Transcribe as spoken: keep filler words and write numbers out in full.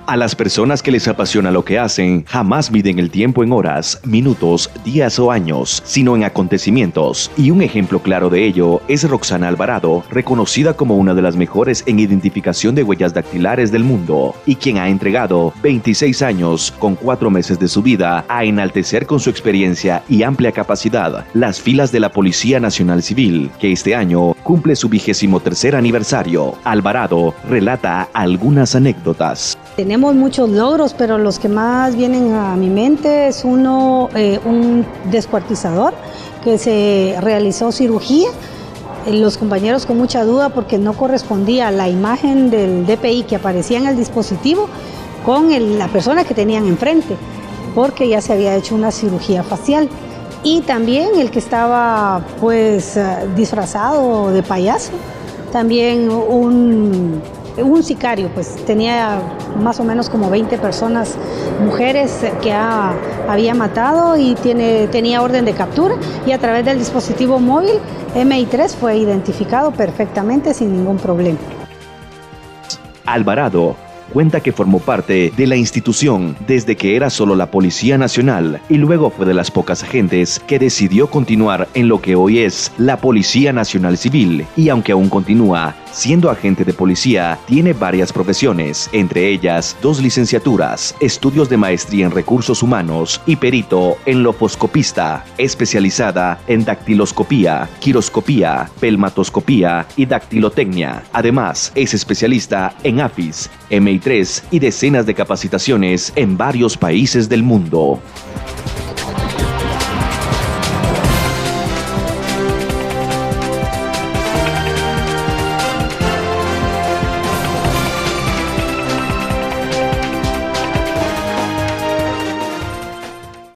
A las personas que les apasiona lo que hacen, jamás miden el tiempo en horas, minutos, días o años, sino en acontecimientos. Y un ejemplo claro de ello es Roxana Alvarado, reconocida como una de las mejores en identificación de huellas dactilares del mundo, y quien ha entregado veintiséis años con cuatro meses de su vida a enaltecer con su experiencia y amplia capacidad las filas de la Policía Nacional Civil, que este año cumple su vigésimo tercer aniversario. Alvarado relata algunas anécdotas. Tenemos muchos logros, pero los que más vienen a mi mente es uno, eh, un descuartizador que se realizó cirugía. Los compañeros con mucha duda porque no correspondía la imagen del D P I que aparecía en el dispositivo con el, la persona que tenían enfrente, porque ya se había hecho una cirugía facial. Y también el que estaba pues disfrazado de payaso, también un... un sicario, pues tenía más o menos como veinte personas, mujeres que ha, había matado y tiene, tenía orden de captura, y a través del dispositivo móvil M I tres fue identificado perfectamente sin ningún problema. Alvarado cuenta que formó parte de la institución desde que era solo la Policía Nacional y luego fue de las pocas agentes que decidió continuar en lo que hoy es la Policía Nacional Civil, y aunque aún continúa siendo agente de policía, tiene varias profesiones, entre ellas dos licenciaturas, estudios de maestría en recursos humanos y perito en lofoscopista, especializada en dactiloscopía, quiroscopía, pelmatoscopía y dactilotecnia. Además, es especialista en A F I S, M I tres y decenas de capacitaciones en varios países del mundo.